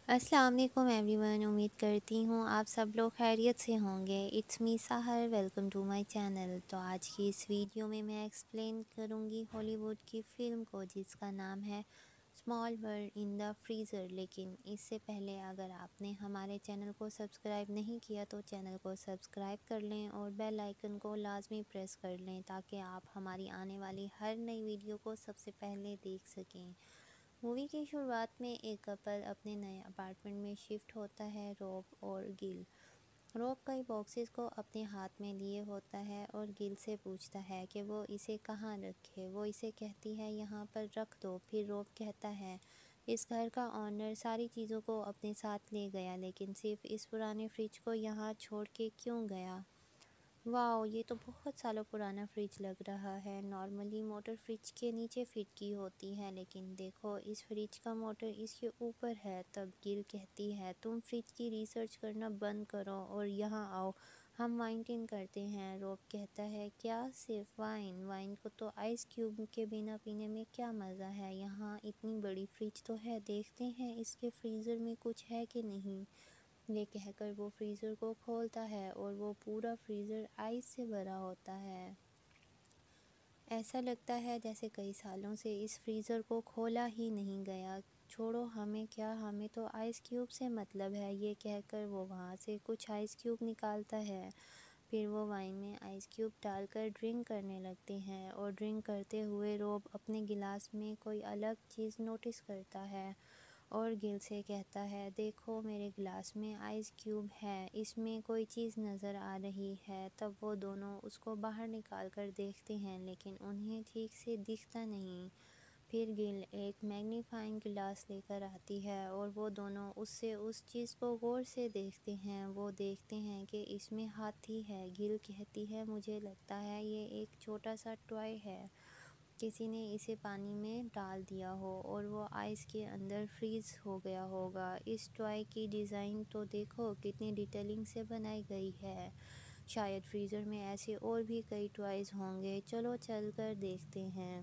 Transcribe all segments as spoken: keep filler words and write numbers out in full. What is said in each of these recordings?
السلام علیکم every one, امید کرتی ہوں آپ سب لوگ خیریت سے ہوں گے۔ It's me Sehar, welcome to my channel. تو آج کی اس ویڈیو میں میں ایکسپلین کروں گی ہالی ووڈ کی فلم کو جس کا نام ہے small world in the freezer. لیکن اس سے پہلے اگر آپ نے ہمارے چینل کو سبسکرائب نہیں کیا تو چینل کو سبسکرائب کر لیں اور بیل آئیکن کو لازمی پریس کر لیں تاکہ آپ ہماری آنے والی ہر نئی ویڈیو کو سب سے پہلے دیکھ سکیں۔ مووی کی شروعات میں ایک کپل اپنے نئے اپارٹمنٹ میں شفٹ ہوتا ہے۔ روب اور گل روب کئی باکسز کو اپنے ہاتھ میں لیے ہوتا ہے اور گل سے پوچھتا ہے کہ وہ اسے کہاں رکھے۔ وہ اسے کہتی ہے یہاں پر رکھ دو۔ پھر روب کہتا ہے اس گھر کا اونر ساری چیزوں کو اپنے ساتھ لے گیا لیکن صرف اس پرانے فریج کو یہاں چھوڑ کے کیوں گیا؟ واو، یہ تو بہت سالوں پرانا فریج لگ رہا ہے۔ نارملی موٹر فریج کے نیچے فٹ کی ہوتی ہے لیکن دیکھو اس فریج کا موٹر اس کے اوپر ہے۔ تب گل کہتی ہے تم فریج کی ریسرچ کرنا بند کرو اور یہاں آؤ، ہم وائن ٹن کرتے ہیں۔ روب کہتا ہے کیا صرف وائن؟ وائن کو تو آئس کیوب کے بنا پینے میں کیا مزہ ہے؟ یہاں اتنی بڑی فریج تو ہے، دیکھتے ہیں اس کے فریزر میں کچھ ہے کہ نہیں۔ یہ کہہ کر وہ فریزر کو کھولتا ہے اور وہ پورا فریزر آئس سے بھرا ہوتا ہے۔ ایسا لگتا ہے جیسے کئی سالوں سے اس فریزر کو کھولا ہی نہیں گیا۔ چھوڑو ہمیں کیا، ہمیں تو آئس کیوب سے مطلب ہے۔ یہ کہہ کر وہ وہاں سے کچھ آئس کیوب نکالتا ہے۔ پھر وہ وائن میں آئس کیوب ڈال کر ڈرنک کرنے لگتے ہیں اور ڈرنک کرتے ہوئے روب اپنے گلاس میں کوئی الگ چیز نوٹس کرتا ہے اور گل سے کہتا ہے دیکھو میرے گلاس میں آئس کیوب ہے، اس میں کوئی چیز نظر آ رہی ہے۔ تب وہ دونوں اس کو باہر نکال کر دیکھتے ہیں لیکن انہیں ٹھیک سے دکھتا نہیں۔ پھر گل ایک میگنیفائنگ گلاس لے کر آتی ہے اور وہ دونوں اس سے اس چیز کو غور سے دیکھتے ہیں۔ وہ دیکھتے ہیں کہ اس میں ہاتھی ہے۔ گل کہتی ہے مجھے لگتا ہے یہ ایک چھوٹا سا ٹوائے ہے، کسی نے اسے پانی میں ڈال دیا ہو اور وہ آئس کے اندر فریز ہو گیا ہوگا۔ اس ٹوائے کی ڈیزائن تو دیکھو کتنی ڈیٹیلنگ سے بنائی گئی ہے، شاید فریزر میں ایسے اور بھی کئی ٹوائز ہوں گے، چلو چل کر دیکھتے ہیں۔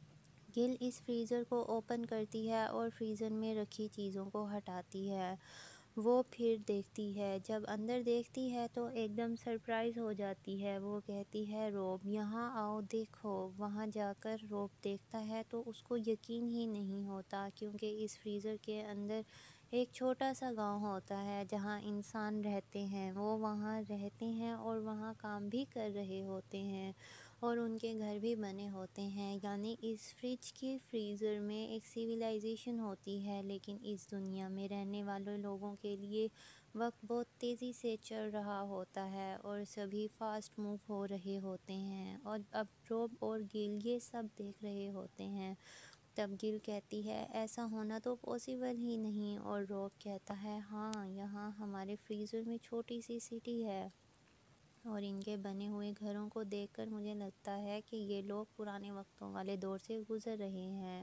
گل اس فریزر کو اوپن کرتی ہے اور فریزر میں رکھی چیزوں کو ہٹاتی ہے۔ وہ پھر دیکھتی ہے، جب اندر دیکھتی ہے تو ایک دم سرپرائز ہو جاتی ہے۔ وہ کہتی ہے روب یہاں آؤ دیکھو۔ وہاں جا کر روب دیکھتا ہے تو اس کو یقین ہی نہیں ہوتا کیونکہ اس فریزر کے اندر ایک چھوٹا سا گاؤں ہوتا ہے جہاں انسان رہتے ہیں۔ وہ وہاں رہتے ہیں اور وہاں کام بھی کر رہے ہوتے ہیں اور ان کے گھر بھی بنے ہوتے ہیں، یعنی اس فریج کی فریزر میں ایک سیویلائزیشن ہوتی ہے۔ لیکن اس دنیا میں رہنے والے لوگوں کے لیے وقت بہت تیزی سے چل رہا ہوتا ہے اور سبھی فاسٹ موو ہو رہے ہوتے ہیں اور اب روب اور گل یہ سب دیکھ رہے ہوتے ہیں۔ تب گل کہتی ہے ایسا ہونا تو پاسبل ہی نہیں اور روب کہتا ہے ہاں، یہاں ہمارے فریزر میں چھوٹی سی سٹی ہے اور ان کے بنے ہوئے گھروں کو دیکھ کر مجھے لگتا ہے کہ یہ لوگ پرانے وقتوں والے دور سے گزر رہے ہیں۔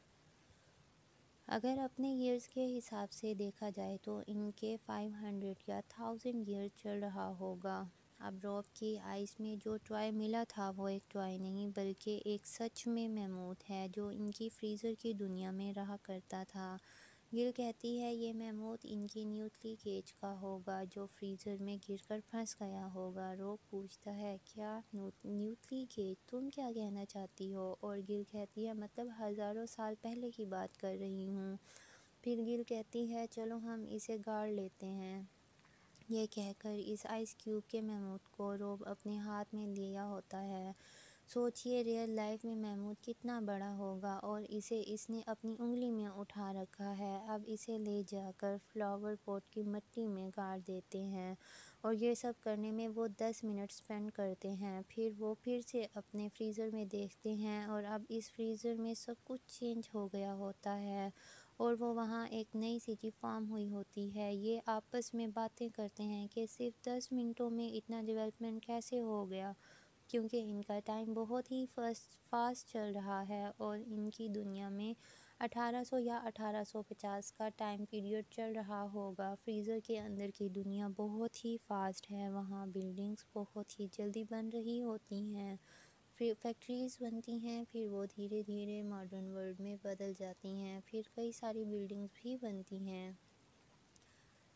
اگر اپنے ایئرز کے حساب سے دیکھا جائے تو ان کے فائیو ہنڈریڈ یا تھاؤزینڈ ایئر چل رہا ہوگا۔ اب روب کی آئس میں جو ٹوائے ملا تھا وہ ایک ٹوائے نہیں بلکہ ایک سچ میں میموتھ ہے جو ان کی فریزر کی دنیا میں رہا کرتا تھا۔ گل کہتی ہے یہ میموتھ ان کی نیوٹلی کیج کا ہوگا جو فریزر میں گر کر پھنس گیا ہوگا۔ روب پوچھتا ہے کیا نیوٹلی کیج، تم کیا کہنا چاہتی ہو؟ اور گل کہتی ہے مطلب ہزاروں سال پہلے کی بات کر رہی ہوں۔ پھر گل کہتی ہے چلو ہم اسے گاڑ لیتے ہیں۔ یہ کہہ کر اس آئس کیوب کے میموتھ کو روب اپنے ہاتھ میں لیا ہوتا ہے۔ سوچئے ریئل لائف میں میموتھ کتنا بڑا ہوگا اور اسے اس نے اپنی انگلی میں اٹھا رکھا ہے۔ اب اسے لے جا کر فلاور پوٹ کی مٹی میں گاڑ دیتے ہیں اور یہ سب کرنے میں وہ دس منٹ سپینڈ کرتے ہیں۔ پھر وہ پھر سے اپنے فریزر میں دیکھتے ہیں اور اب اس فریزر میں سب کچھ چینج ہو گیا ہوتا ہے اور وہ وہاں ایک نئی سٹی فارم ہوئی ہوتی ہے۔ یہ آپس میں باتیں کرتے ہیں کہ صرف دس منٹوں میں اتنا ڈیولپمنٹ کیسے ہو گیا کیونکہ ان کا ٹائم بہت ہی فاسٹ چل رہا ہے اور ان کی دنیا میں اٹھارہ سو یا اٹھارہ سو پچاس کا ٹائم پیریڈ چل رہا ہوگا۔ فریزر کے اندر کی دنیا بہت ہی فاسٹ ہے، وہاں بلڈنگز بہت ہی جلدی بن رہی ہوتی ہیں، فیکٹریز بنتی ہیں، پھر وہ دھیرے دھیرے ماڈرن ورلڈ میں بدل جاتی ہیں، پھر کئی ساری بلڈنگز بھی بنتی ہیں۔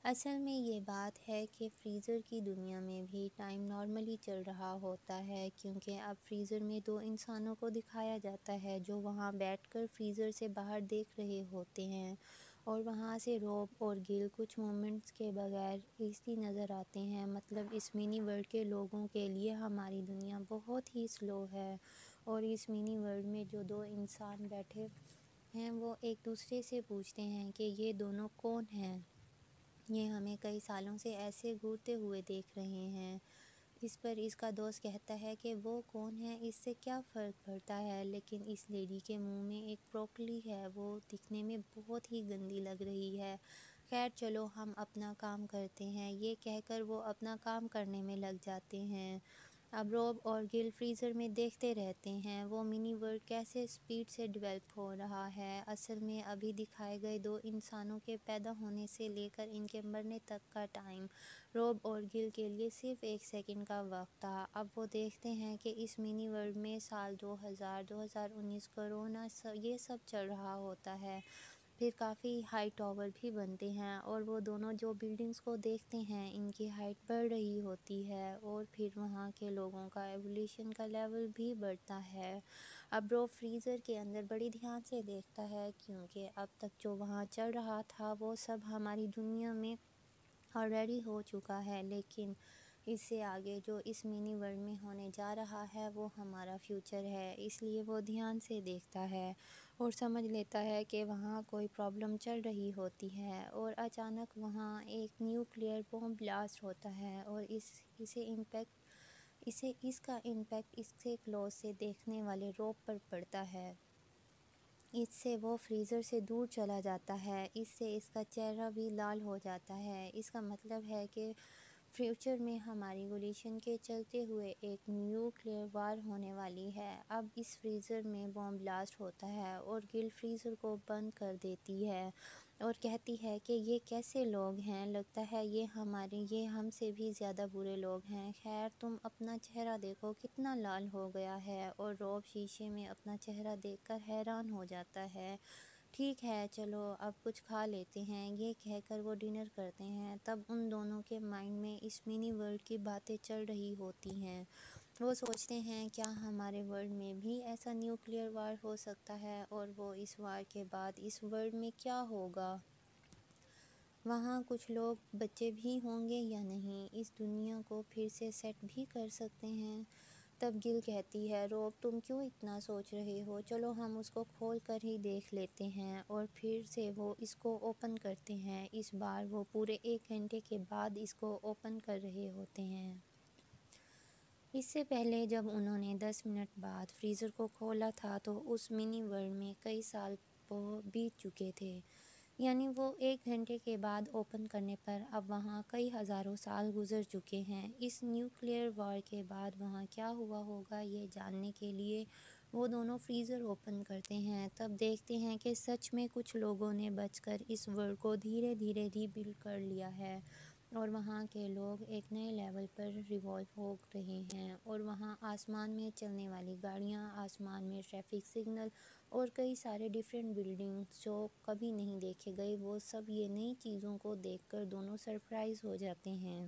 اصل میں یہ بات ہے کہ فریزر کی دنیا میں بھی ٹائم نارملی چل رہا ہوتا ہے، کیونکہ اب فریزر میں دو انسانوں کو دکھایا جاتا ہے جو وہاں بیٹھ کر فریزر سے باہر دیکھ رہے ہوتے ہیں، اور وہاں سے روب اور گل کچھ مومنٹس کے بغیر ایسی نظر آتے ہیں۔ مطلب اس منی ورلڈ کے لوگوں کے لیے ہماری دنیا بہت ہی سلو ہے، اور اس منی ورلڈ میں جو دو انسان بیٹھے ہیں وہ ایک دوسرے سے پوچھتے ہیں کہ یہ دونوں کون ہیں، یہ ہمیں کئی سالوں سے ایسے گھورتے ہوئے دیکھ رہے ہیں۔ اس پر اس کا دوست کہتا ہے کہ وہ کون ہے، اس سے کیا فرق پڑتا ہے، لیکن اس لیڈی کے منہ میں ایک بروکلی ہے، وہ دکھنے میں بہت ہی گندی لگ رہی ہے۔ خیر چلو ہم اپنا کام کرتے ہیں، یہ کہہ کر وہ اپنا کام کرنے میں لگ جاتے ہیں۔ اب روب اور گل فریزر میں دیکھتے رہتے ہیں وہ منی ورلڈ کیسے سپیڈ سے ڈیولپ ہو رہا ہے۔ اصل میں ابھی دکھائے گئے دو انسانوں کے پیدا ہونے سے لے کر ان کے مرنے تک کا ٹائم روب اور گل کے لیے صرف ایک سیکنڈ کا وقت تھا۔ اب وہ دیکھتے ہیں کہ اس منی ورلڈ میں سال دو ہزار، دو ہزار انیس، کرونا یہ سب چل رہا ہوتا ہے، پھر کافی ہائی ٹاور بھی بنتے ہیں، اور وہ دونوں جو بلڈنگز کو دیکھتے ہیں ان کی ہائٹ بڑھ رہی ہوتی ہے، اور پھر وہاں کے لوگوں کا ایولیوشن کا لیول بھی بڑھتا ہے۔ اب روب فریزر کے اندر بڑی دھیان سے دیکھتا ہے، کیونکہ اب تک جو وہاں چل رہا تھا وہ سب ہماری دنیا میں آلریڈی ہو چکا ہے، لیکن اس سے آگے جو اس منی ورلڈ میں ہونے جا رہا ہے وہ ہمارا فیوچر ہے۔ اس لیے وہ دھیان سے دیکھتا ہے اور سمجھ لیتا ہے کہ وہاں کوئی پرابلم چل رہی ہوتی ہے، اور اچانک وہاں ایک نیوکلیئر بم بلاسٹ ہوتا ہے، اور اس اسے امپیکٹ اسے اس کا امپیکٹ اس سے کلوز سے دیکھنے والے روب پر پڑتا ہے۔ اس سے وہ فریزر سے دور چلا جاتا ہے، اس سے اس کا چہرہ بھی لال ہو جاتا ہے۔ اس کا مطلب ہے کہ فیوچر میں ہماری ایولیوشن کے چلتے ہوئے ایک نیوکلیئر وار ہونے والی ہے۔ اب اس فریزر میں بم بلاسٹ ہوتا ہے اور گل فریزر کو بند کر دیتی ہے اور کہتی ہے کہ یہ کیسے لوگ ہیں، لگتا ہے یہ ہمارے یہ ہم سے بھی زیادہ برے لوگ ہیں۔ خیر تم اپنا چہرہ دیکھو کتنا لال ہو گیا ہے، اور روب شیشے میں اپنا چہرہ دیکھ کر حیران ہو جاتا ہے۔ ٹھیک ہے چلو اب کچھ کھا لیتے ہیں، یہ کہہ کر وہ ڈنر کرتے ہیں۔ تب ان دونوں کے مائنڈ میں اس منی ورلڈ کی باتیں چل رہی ہوتی ہیں۔ وہ سوچتے ہیں کیا ہمارے ورلڈ میں بھی ایسا نیوکلیئر وار ہو سکتا ہے، اور وہ اس وار کے بعد اس ورلڈ میں کیا ہوگا، وہاں کچھ لوگ بچے بھی ہوں گے یا نہیں، اس دنیا کو پھر سے سیٹ بھی کر سکتے ہیں۔ تب گل کہتی ہے روب تم کیوں اتنا سوچ رہے ہو، چلو ہم اس کو کھول کر ہی دیکھ لیتے ہیں، اور پھر سے وہ اس کو اوپن کرتے ہیں۔ اس بار وہ پورے ایک گھنٹے کے بعد اس کو اوپن کر رہے ہوتے ہیں۔ اس سے پہلے جب انہوں نے دس منٹ بعد فریزر کو کھولا تھا تو اس منی ورلڈ میں کئی سال بیت چکے تھے، یعنی وہ ایک گھنٹے کے بعد اوپن کرنے پر اب وہاں کئی ہزاروں سال گزر چکے ہیں۔ اس نیوکلیئر وار کے بعد وہاں کیا ہوا ہوگا یہ جاننے کے لیے وہ دونوں فریزر اوپن کرتے ہیں۔ تب دیکھتے ہیں کہ سچ میں کچھ لوگوں نے بچ کر اس ورلڈ کو دھیرے دھیرے ری بلڈ کر لیا ہے، اور وہاں کے لوگ ایک نئے لیول پر ریوالو ہو رہے ہیں، اور وہاں آسمان میں چلنے والی گاڑیاں، آسمان میں ٹریفک سگنل، اور کئی سارے ڈیفرنٹ بلڈنگز جو کبھی نہیں دیکھے گئے، وہ سب یہ نئی چیزوں کو دیکھ کر دونوں سرپرائز ہو جاتے ہیں۔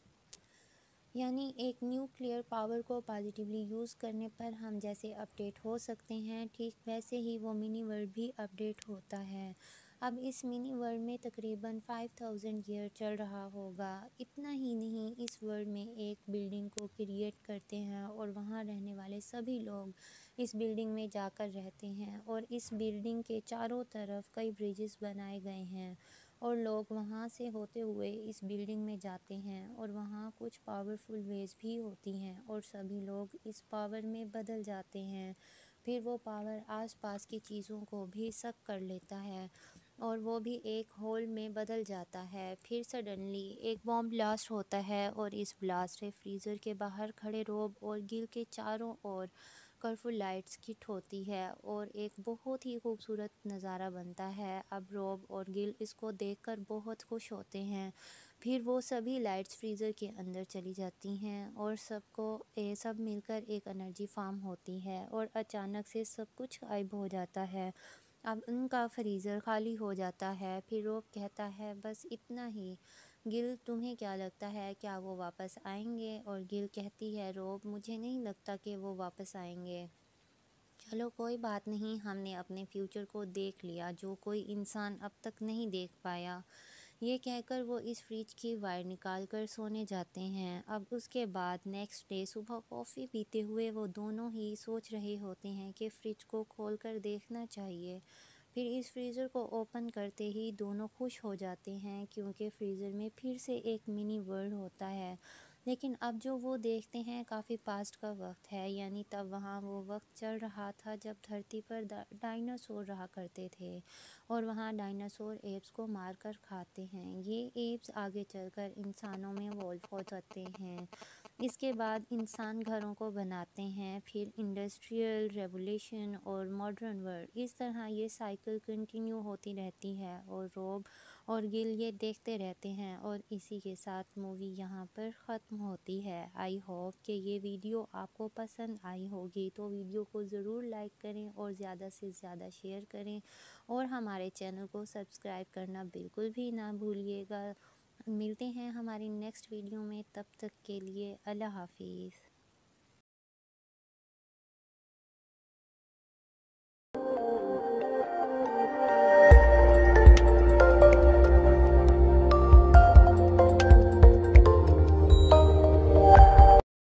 یعنی ایک نیوکلیئر پاور کو پازیٹیولی یوز کرنے پر ہم جیسے اپڈیٹ ہو سکتے ہیں، ٹھیک ویسے ہی وہ منی ورلڈ بھی اپڈیٹ ہوتا ہے۔ اب اس منی ورلڈ میں تقریباً فائیو ہزار ایئر چل رہا ہوگا۔ اتنا ہی نہیں، اس ورلڈ میں ایک بلڈنگ کو کریٹ کرتے ہیں، اور وہاں رہنے والے سبھی لوگ اس بلڈنگ میں جا کر رہتے ہیں، اور اس بلڈنگ کے چاروں طرف کئی برجز بنائے گئے ہیں، اور لوگ وہاں سے ہوتے ہوئے اس بلڈنگ میں جاتے ہیں، اور وہاں کچھ پاورفل ویز بھی ہوتی ہیں، اور سبھی لوگ اس پاور میں بدل جاتے ہیں۔ پھر وہ پاور آس پاس کی چیزوں کو بھی سک کر لیتا ہے، اور وہ بھی ایک ہول میں بدل جاتا ہے۔ پھر سڈنلی ایک بم بلاسٹ ہوتا ہے، اور اس بلاسٹ سے فریزر کے باہر کھڑے روب اور گل کے چاروں اور کلرفل لائٹس ہٹ ہوتی ہے، اور ایک بہت ہی خوبصورت نظارہ بنتا ہے۔ اب روب اور گل اس کو دیکھ کر بہت خوش ہوتے ہیں۔ پھر وہ سبھی لائٹس فریزر کے اندر چلی جاتی ہیں، اور سب کو اے سب مل کر ایک انرجی فارم ہوتی ہے، اور اچانک سے سب کچھ غائب ہو جاتا ہے، اب ان کا فریزر خالی ہو جاتا ہے۔ پھر روب کہتا ہے بس اتنا ہی، گل تمہیں کیا لگتا ہے کیا وہ واپس آئیں گے؟ اور گل کہتی ہے روب مجھے نہیں لگتا کہ وہ واپس آئیں گے۔ چلو کوئی بات نہیں، ہم نے اپنے فیوچر کو دیکھ لیا جو کوئی انسان اب تک نہیں دیکھ پایا۔ یہ کہہ کر وہ اس فریج کی وائر نکال کر سونے جاتے ہیں۔ اب اس کے بعد نیکسٹ ڈے صبح کافی پیتے ہوئے وہ دونوں ہی سوچ رہے ہوتے ہیں کہ فریج کو کھول کر دیکھنا چاہیے۔ پھر اس فریزر کو اوپن کرتے ہی دونوں خوش ہو جاتے ہیں کیونکہ فریزر میں پھر سے ایک منی ورلڈ ہوتا ہے۔ لیکن اب جو وہ دیکھتے ہیں کافی پاسٹ کا وقت ہے، یعنی تب وہاں وہ وقت چل رہا تھا جب دھرتی پر ڈائناسور رہا کرتے تھے اور وہاں ڈائناسور ایپس کو مار کر کھاتے ہیں۔ یہ ایپس آگے چل کر انسانوں میں ایوولو ہو جاتے ہیں۔ اس کے بعد انسان گھروں کو بناتے ہیں، پھر انڈسٹریل ریولیوشن اور ماڈرن ورلڈ، اس طرح یہ سائیکل کنٹینیو ہوتی رہتی ہے اور روب اور گل یہ دیکھتے رہتے ہیں، اور اسی کے ساتھ مووی یہاں پر ختم ہوتی ہے۔ آئی ہوپ کہ یہ ویڈیو آپ کو پسند آئی ہوگی، تو ویڈیو کو ضرور لائک کریں اور زیادہ سے زیادہ شیئر کریں اور ہمارے چینل کو سبسکرائب کرنا بالکل بھی نہ بھولیے گا۔ ملتے ہیں ہماری نیکسٹ ویڈیو میں، تب تک کے لیے اللہ حافظ۔